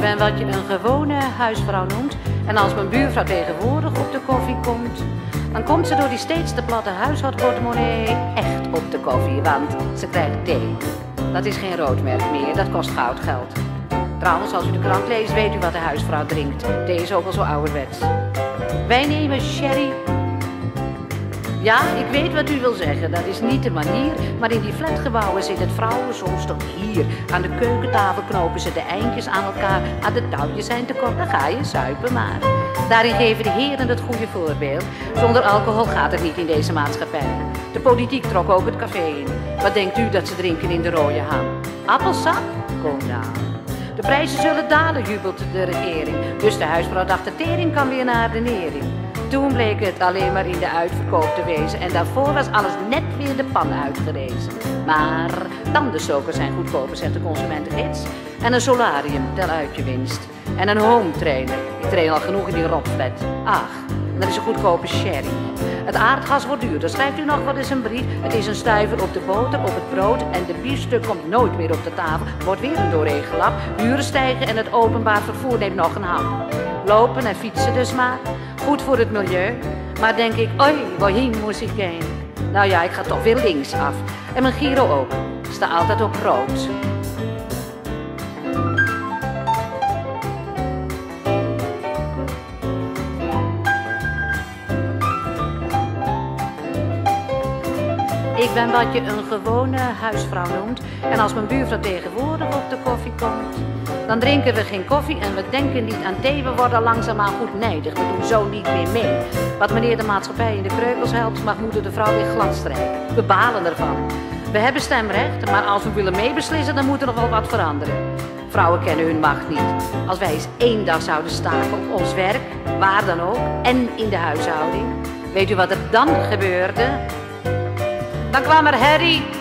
ben wat je een gewone huisvrouw noemt. En als mijn buurvrouw tegenwoordig op de koffie komt, dan komt ze door die steeds te platte huishoudportemonnee echt op de koffie, want ze krijgt thee. Dat is geen roodmerk meer, dat kost goudgeld. Trouwens, als u de krant leest, weet u wat de huisvrouw drinkt. Thee is ook al zo ouderwets. Wij nemen sherry. Ja, ik weet wat u wil zeggen, dat is niet de manier, maar in die flatgebouwen zitten vrouwen soms tot hier. Aan de keukentafel knopen ze de eindjes aan elkaar, aan de touwtjes zijn te kort, dan ga je zuipen maar. Daarin geven de heren het goede voorbeeld. Zonder alcohol gaat het niet in deze maatschappij. De politiek trok ook het café in. Wat denkt u dat ze drinken in de rode ham? Appelsap? Kom nou. De prijzen zullen dalen, jubelt de regering. Dus de huisvrouw dacht, de tering kan weer naar de nering. Toen bleek het alleen maar in de uitverkoop te wezen. En daarvoor was alles net weer de pan uitgerezen. Maar tandenstokers zijn goedkoper, zegt de consumentengids. En een solarium, tel uit je winst. En een home trainer. Ik train al genoeg in die rotflat. Ach, en dat is een goedkope sherry. Het aardgas wordt duur, dan schrijft u nog wel eens een brief. Het is een stuiver op de boter, op het brood en de biefstuk komt nooit meer op de tafel. Wordt weer een doorheen gelap. Huren stijgen en het openbaar vervoer neemt nog een hap. Lopen en fietsen dus maar. Goed voor het milieu. Maar denk ik, oei, waarheen moest ik heen? Nou ja, ik ga toch weer linksaf. En mijn Giro ook. Sta altijd op rood. Ik ben wat je een gewone huisvrouw noemt. En als mijn buurvrouw tegenwoordig op de koffie komt, dan drinken we geen koffie en we denken niet aan thee. We worden langzaamaan goed nijdig, we doen zo niet meer mee. Wat meneer de maatschappij in de kreukels helpt, mag moeder de vrouw weer glad strijken. We balen ervan. We hebben stemrecht, maar als we willen meebeslissen, dan moet er nog wel wat veranderen. Vrouwen kennen hun macht niet. Als wij eens 1 dag zouden staken op ons werk, waar dan ook, en in de huishouding, weet u wat er dan gebeurde? Dan kwam er herrie